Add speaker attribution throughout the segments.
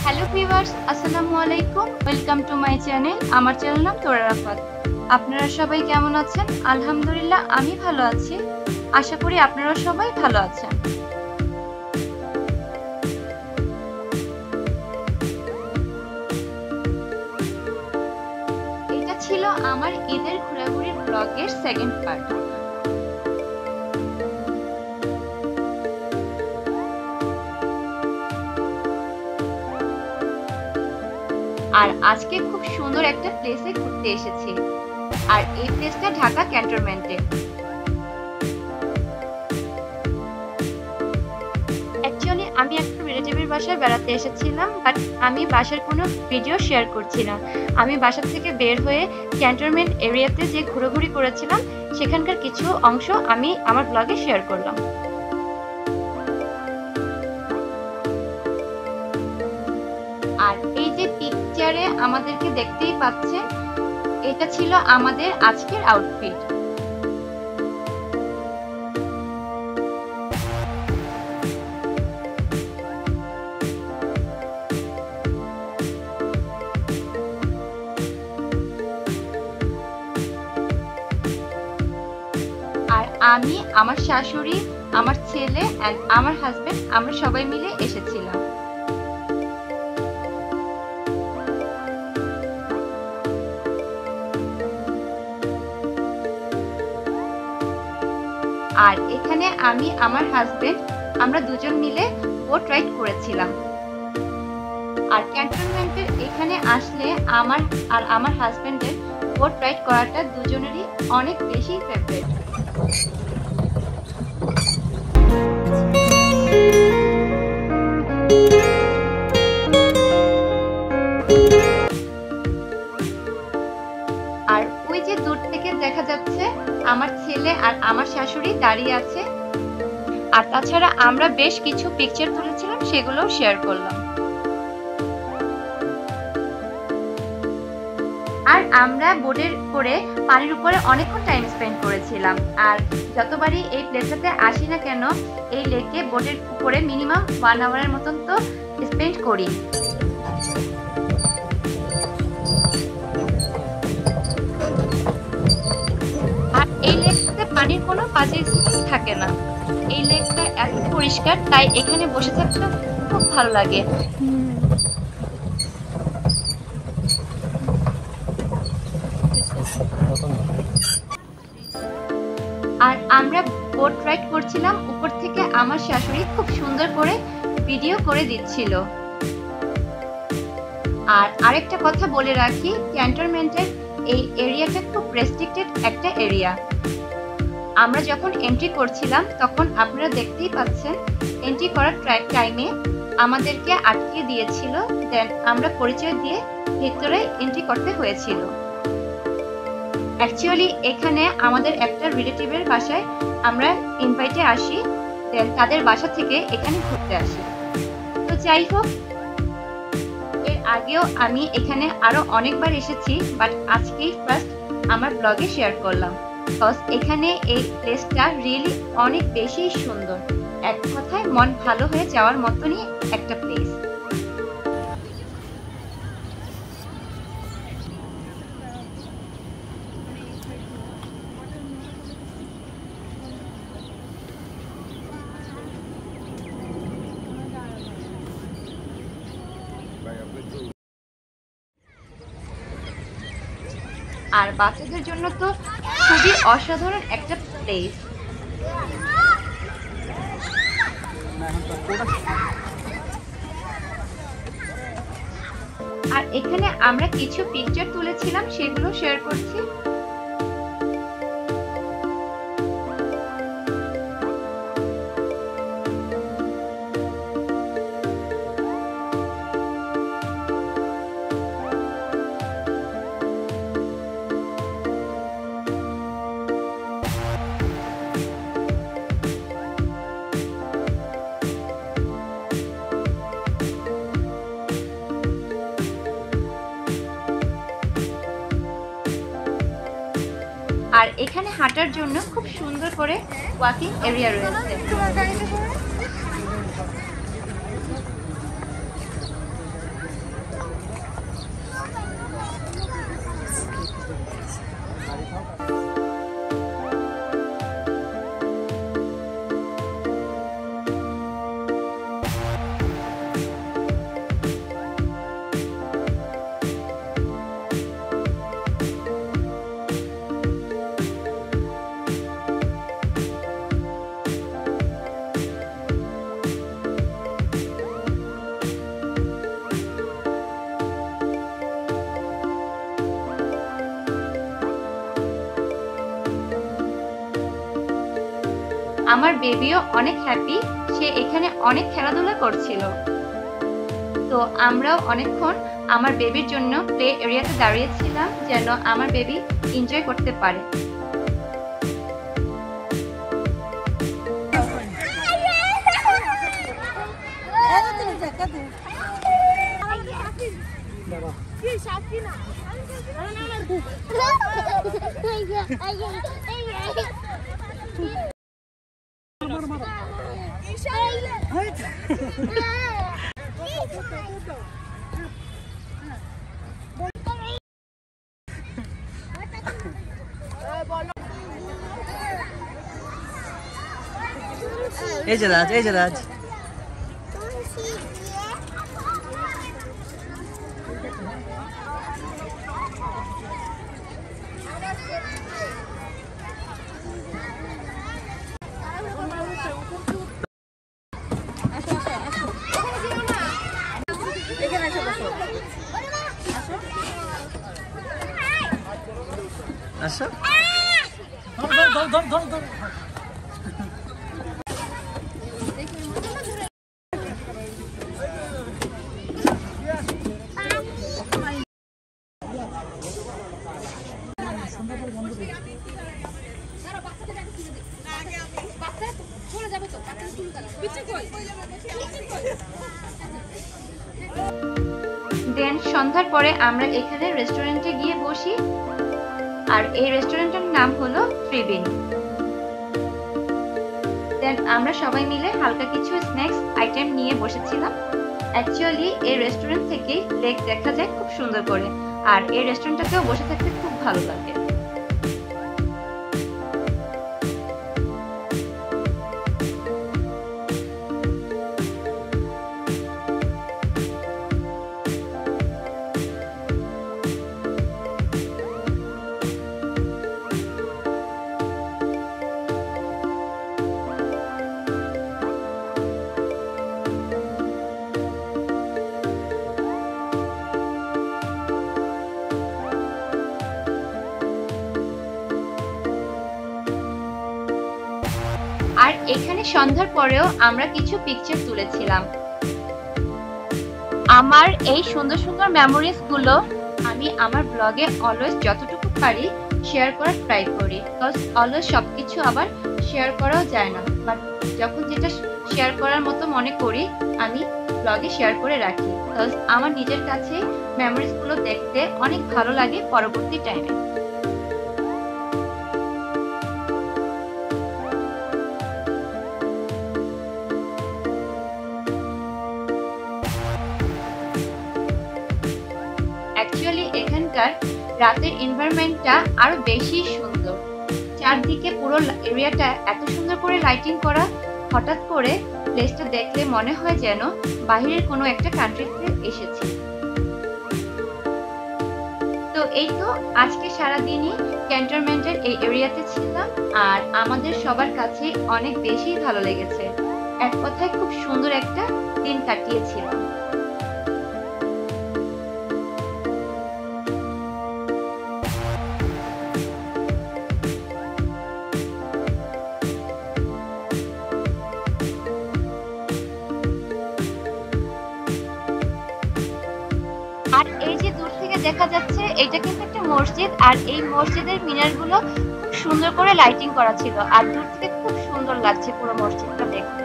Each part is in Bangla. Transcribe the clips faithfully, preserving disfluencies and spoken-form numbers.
Speaker 1: হ্যালো ভিউয়ার্স, আসসালামু আলাইকুম। Welcome to my channel. আমার চ্যানেল নাম তোরা আরাফাত। আপনারা সবাই কেমন আছেন? আলহামদুলিল্লাহ আমি ভালো আছি। আশা করি আপনারা সবাই ভালো আছেন। এটা ছিল আমার ঈদের ঘোরাঘুরির ব্লগের সেকেন্ড পার্ট। আর আজকে খুব সুন্দর একটা প্লেসে ঘুরতে এসেছি, আর এই প্লেসটা ঢাকা ক্যান্টনমেন্টে। অ্যাকচুয়ালি আমি একটা রিলেটিভের বাসায় বেড়াতে এসেছিলাম, বাট আমি বাসার কোনো ভিডিও শেয়ার করছি না। আমি বাসা থেকে বের হয়ে ক্যান্টনমেন্ট এরিয়াতে যে ঘোরাঘুরি করেছিলাম সেখানকার কিছু অংশ আমি আমার ব্লগে শেয়ার করলাম। আর এই যে পিকচারে আমাদেরকে দেখতেই পাচ্ছেন, এটা ছিল আমাদের আজকের আউটফিট। আর আমি, আমার শাশুড়ি, আমার ছেলে এন্ড আমার হাজবেন্ড, আমরা সবাই মিলে এসেছিলাম। আর এখানে আমি, আমার হাজবেন্ড, আমরা দুজন মিলে বোট রাইড করেছিলাম। আর ক্যান্টনমেন্টের এখানে আসলে আমার আর আমার হাজবেন্ডের বোট রাইড করাটা দুজনেরই অনেক বেশি ফেভারিট। আর ওই যে দূর থেকে দেখা যাচ্ছে আমার ছেলে আর আমার শাশুড়ি দাঁড়িয়ে আছে। আর তাছাড়া আমরা বেশ কিছু পিকচার তুলেছিলাম, সেগুলোও শেয়ার করলাম। আর আমরা বোটে করে পানির উপরে অনেকক্ষণ টাইম স্পেন্ড করেছিলাম। আর যতবারই এই প্লেসটাতে আসি না কেন, এই লেকে বোটের উপরে মিনিমাম ওয়ান আওয়ারের মতন তো স্পেন্ড করি। আর এই লেকটাতে পানির কোনো বাজে স্মেল থাকে না। এই লেকটা এত পরিষ্কার, তাই এখানে বসে থাকতে খুব ভালো লাগে। আর আমরা বোট রাইড করছিলাম, উপর থেকে আমার শাশুড়ি খুব সুন্দর করে ভিডিও করে দিচ্ছিল। আর আরেকটা কথা বলে রাখি, ক্যান্টনমেন্টের এই এরিয়াটা খুব রেস্ট্রিক্টেড একটা এরিয়া। আমরা যখন এন্ট্রি করছিলাম তখন আপনারা দেখতেই পাচ্ছেন, এন্ট্রি করার টাইমে আমাদেরকে আটকে দিয়েছিল, দেন আমরা পরিচয় দিয়ে ভিতরে এন্ট্রি করতে হয়েছিল। অ্যাকচুয়ালি এখানে আমাদের একটা রিলেটিভের বাসায় আমরা ইনভাইটে আসি, দেন তাদের বাসা থেকে এখানে ঘুরতে আসি। তো যাই হোক, এর আগেও আমি এখানে আরো অনেকবার এসেছি, বাট আজকেই ফার্স্ট আমার ব্লগে শেয়ার করলাম। বিকজ এখানে এই প্লেসটা রিয়েলি অনেক বেশি সুন্দর, এক কথায় মন ভালো হয়ে যাওয়ার মতনই একটা প্লেস। আর বাচ্চাদের জন্য তো খুবই অসাধারণ একটা প্লেস। আর এখানে আমরা কিছু পিকচার তুলেছিলাম, সেগুলো শেয়ার করছি। আর এখানে হাঁটার জন্য খুব সুন্দর করে ওয়াকিং এরিয়া রয়েছে। আমার বেবিও অনেক হ্যাপি, সে এখানে অনেক খেলাধুলা করছিল। তো আমরাও অনেকক্ষণ আমার বেবির জন্য প্লে এরিয়াতে দাঁড়িয়েছিলাম যেন আমার বেবি এনজয় করতে পারে।
Speaker 2: এই যে রাজ, এই যে রাজ। আসো। ধর ধর ধর ধর।
Speaker 1: দেন সন্ধ্যার পরে আমরা এখানে রেস্টুরেন্টে গিয়ে বসি, আর এই রেস্টুরেন্টের নাম হলো ত্রিবেণী। দেন আমরা সবাই মিলে হালকা কিছু স্ন্যাক্স আইটেম নিয়ে বসেছিলাম। অ্যাকচুয়ালি এই রেস্টুরেন্ট থেকেই লেক দেখা যায় খুব সুন্দর করে, আর এই রেস্টুরেন্টটাতেও বসে থাকতে খুব ভালো লাগে। আর এখানে সন্ধ্যার পরেও আমরা কিছু পিকচার তুলেছিলাম। আমার এই সুন্দর সুন্দর মেমোরিজ গুলো আমি আমার ব্লগে অলওয়েজ যতটুকু পারি শেয়ার করার ট্রাই করি, বিকজ অলওয়েজ সবকিছু আবার শেয়ার করাও যায় না, বাট যখন যেটা শেয়ার করার মতো মনে করি আমি ব্লগে শেয়ার করে রাখি, বিকজ আমার নিজের কাছে মেমোরিজ গুলো দেখতে অনেক ভালো লাগে পরবর্তী টাইমে। অ্যাকচুয়ালি এখানকার রাতের এনভায়রনমেন্টটা আরো বেশি সুন্দর। চারদিকে পুরো এরিয়াটা এত সুন্দর করে লাইটিং করা, হঠাৎ করে প্লেসটা দেখলে মনে হয় যেন বাহিরের কোনো একটা কান্ট্রিতে এসেছি। তো এই তো আজকে সারাদিনই ক্যান্টনমেন্টের এই এরিয়াতে ছিলাম, আর আমাদের সবার কাছে অনেক বেশি ভালো লেগেছে। এক কথায় খুব সুন্দর একটা দিন কাটিয়েছিলাম। আর এই যে দূর থেকে দেখা যাচ্ছে এটা কিন্তু একটা মসজিদ, আর এই মসজিদের মিনারগুলো খুব সুন্দর করে লাইটিং করা ছিল, আর দূর থেকে খুব সুন্দর লাগছে পুরো মসজিদটা দেখতে।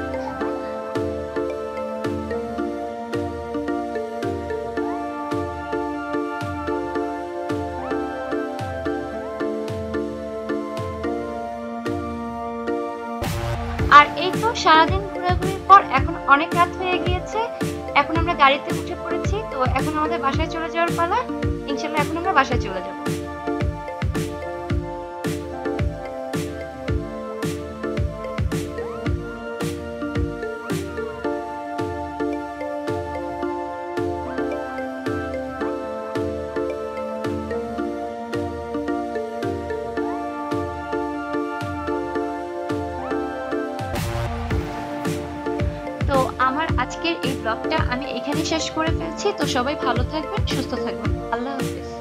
Speaker 1: আর এই তো সারাদিন ঘোরাঘুরির পর এখন অনেক রাত হয়ে গিয়েছে, এখন আমরা গাড়িতে উঠে পড়েছি। তো এখন আমাদের বাসায় চলে যাওয়ার পালা, ইনশাআল্লাহ এখন আমরা বাসায় চলে যাব। তো আমার আজকের এই ব্লগটা আমি এখানে শেষ করে ফেলছি। তো সবাই ভালো থাকবেন, সুস্থ থাকবেন। আল্লাহ হাফেজ।